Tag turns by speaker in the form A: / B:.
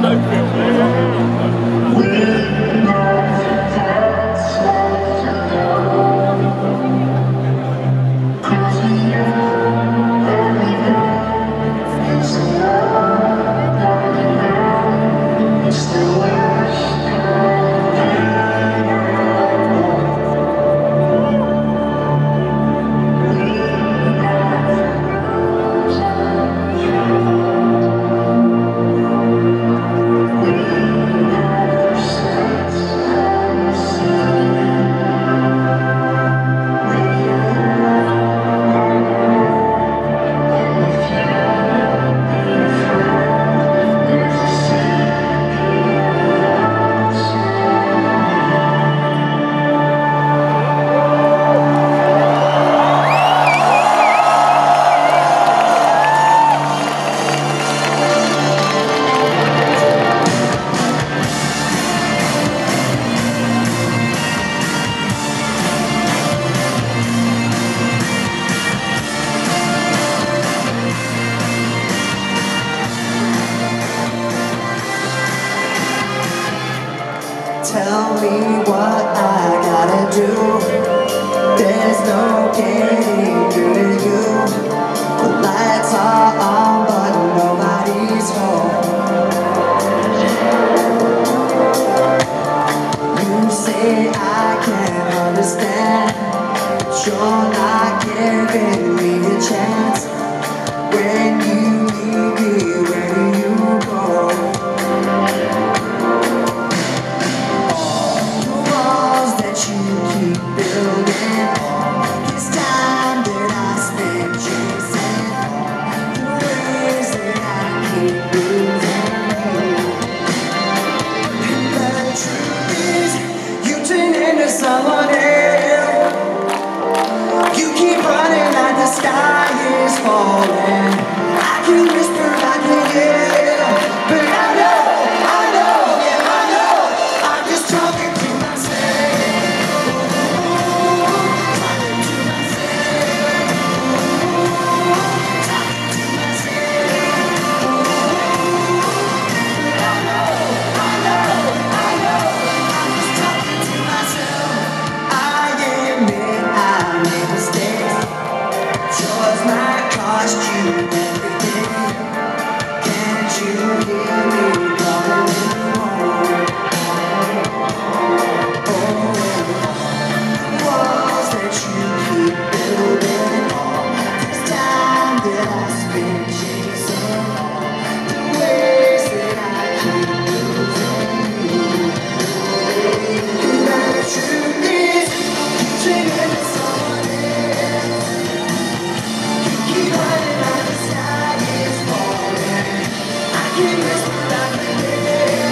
A: Tell me what I gotta do. There's no getting through to you. The lights are on but nobody's home. You say I can't understand, but you're not giving me a chance. When you leave me, where do you go? Someone else. You keep running like the sky is falling. I can whisper, I can hear, but I know, yeah, I know. I'm just talking to myself. Talking to myself. Talking to myself. But I know. I'm just talking to myself. Yours might cost you everything. Can't you hear me calling home? Oh, the walls that you keep building, all this time that I spent chasing, the ways that I keep losing you. And the truth is, you turn into someone else. Keep running like the sky is falling. I can whisper, I can hear.